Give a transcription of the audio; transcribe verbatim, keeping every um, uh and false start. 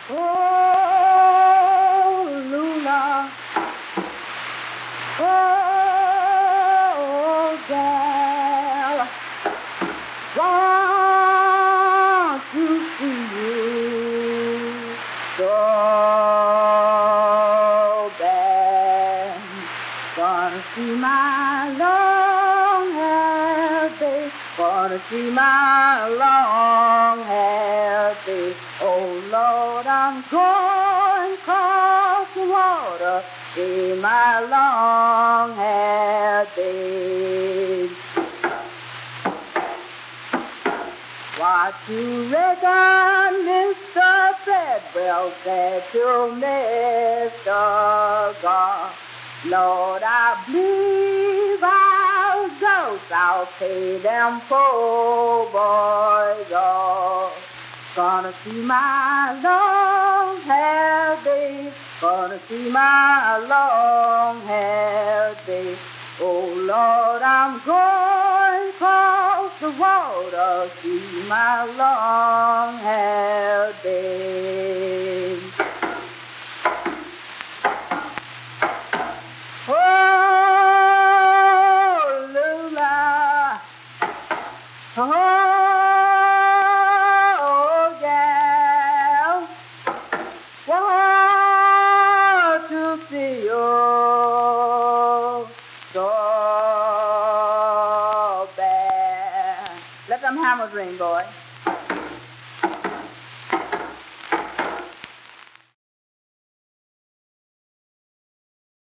Oh, Luna. Oh, gal. Want to see you so bad. Gonna see my long hair, babe. Gonna see my long hair, babe. Oh, Lord, I'm going across the water. See my long hair, babe. What you reckon, Mister Treadwell said to Mister God? Lord, I believe I'll go. I'll pay them poor boys off. Gonna see my long hair, babe. Gonna see my long hair, babe. Oh, Lord, I'm going across the water. See my long hair, babe. Oh, Lula. Oh, gal. Want to see you so bad. Let them hammers ring, boy.